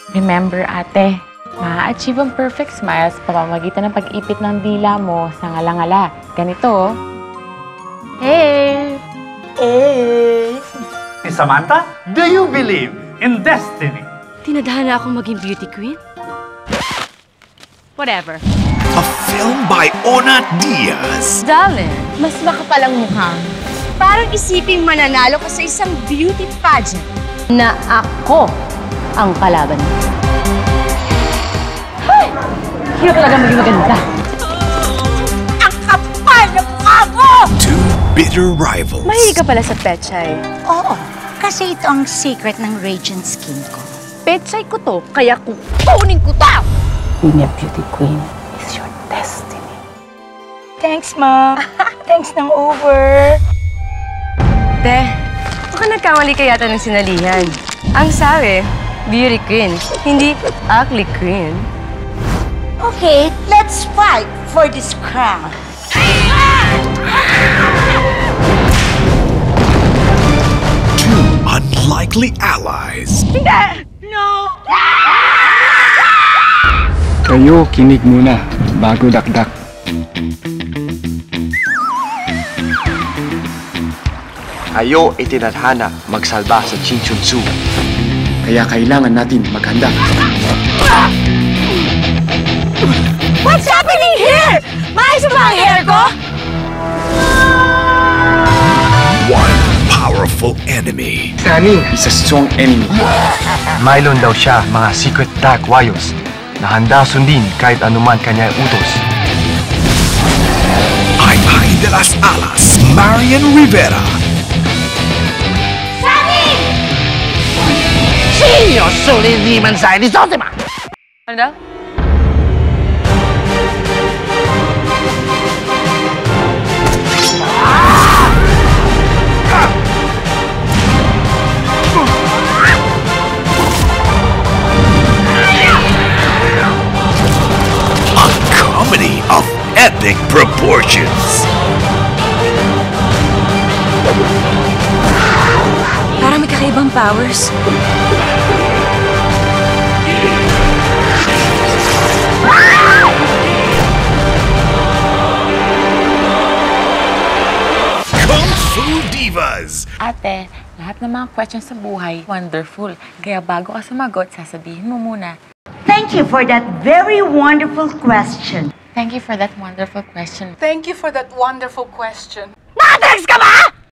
Remember, ate, ma-achieve ang perfect smile sa pamamagitan ng pag-ipit ng dila mo sa ngala-ngala. Ganito, Hey! Hey! Samantha, do you believe in destiny? Tinadhana akong maging beauty queen? Whatever. A film by Ona Diaz. Darling, mas makapal ang mukha. parang isiping mananalo ka sa isang beauty pageant na ako ang kalaban mo. Ay! Hirap talaga maging maganda. Ang kapal na mukha mo! Two bitter rivals. Mahilig ka pala sa pechay. Oo, kasi ito ang secret ng radiant skin ko. Pechay ko to, kaya kukunin ko to! Being a beauty queen is your destiny. Thanks, Ma. Thanks ng over. Te, baka nagkamali ka yata ng sinalihan. Ang sabi, beauty queen, hindi ugly queen. Okay, let's fight for this crown. Two unlikely allies. No! Kayo, kinig muna bago dakdak. Kayo ay tinadhana magsalba sa Chinchunsu. Kaya kailangan natin maghanda. What's happening here? Maayos ba ang hair ko? One powerful enemy. Sunny is a strong enemy. Mylon daw siya mga secret dark warriors na handa sundin kahit anuman kanyang utos. Ay de las Alas, Marian Rivera. Ano daw? A comedy of epic proportions. Parang may kakaibang powers. Kung Fu Divas. Ate, lahat ng mga questions sa buhay, wonderful. Kaya bago ka sumagot, sasabihin mo muna, Thank you for that very wonderful question. thank you for that wonderful question. Thank you for that wonderful question. Nakatext ka ba?